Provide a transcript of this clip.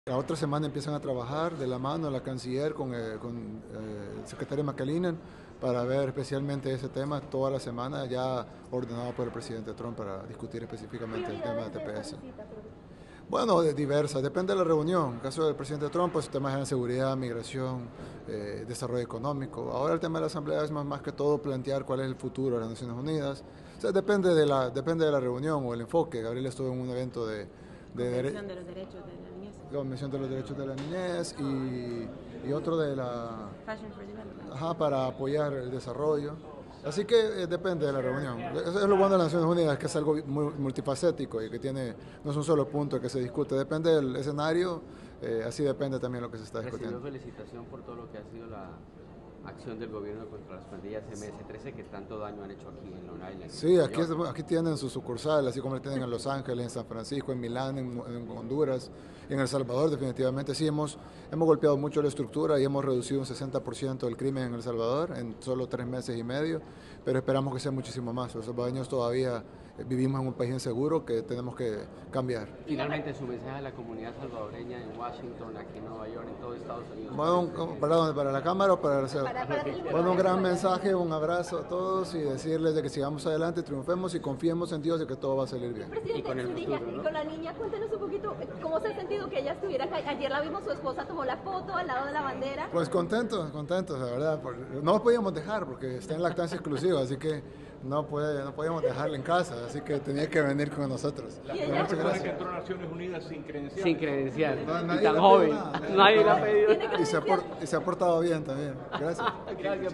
La otra semana empiezan a trabajar de la mano la canciller con el secretario McAleenan para ver especialmente ese tema toda la semana, ya ordenado por el presidente Trump para discutir específicamente el tema de TPS. Bueno, diversas, depende de la reunión. En el caso del presidente Trump, pues temas de seguridad, migración, desarrollo económico. Ahora el tema de la Asamblea es más que todo plantear cuál es el futuro de las Naciones Unidas. O sea, depende de la reunión o el enfoque. Gabriel estuvo en un evento de Convención de los Derechos de la Niñez. Convención de los Derechos de la Niñez y otro de la... Fashion for Development. Ajá, para apoyar el desarrollo. Así que depende de la reunión. Eso es lo bueno de las Naciones Unidas, que es algo muy multifacético y que tiene, no es un solo punto que se discute. Depende del escenario, así depende también lo que se está discutiendo. Recibió felicitación por todo lo que ha sido la acción del gobierno contra las pandillas MS-13 que tanto daño han hecho aquí en Long Island. Sí, aquí tienen su sucursal, así como la tienen en Los Ángeles, en San Francisco, en Milán, en Honduras, en El Salvador. Definitivamente sí, hemos golpeado mucho la estructura y hemos reducido un 60% del crimen en El Salvador en solo 3 meses y medio, pero esperamos que sea muchísimo más. Los salvadoreños todavía vivimos en un país inseguro que tenemos que cambiar. Finalmente, su mensaje a la comunidad salvadoreña en Washington, aquí en Nueva York, en todo Estados Unidos. Bueno, ¿para la cámara o para el... Bueno, un gran mensaje, un abrazo a todos y decirles de que sigamos adelante, triunfemos y confiemos en Dios de que todo va a salir bien. Presidente, Y con el futuro, ¿no? con la niña, cuéntenos un poquito cómo se ha sentido que ella estuviera acá. Ayer la vimos, su esposa tomó la foto al lado de la bandera. Pues contentos, la verdad. No lo podíamos dejar porque está en lactancia exclusiva, así que no podíamos dejarla en casa, así que tenía que venir con nosotros. Una persona que entró a Naciones Unidas sin credencial. Sin credencial, Nadie y tan le ha joven, pedido nada. nadie le ha pedido. Y se ha portado bien también. Gracias. Gracias.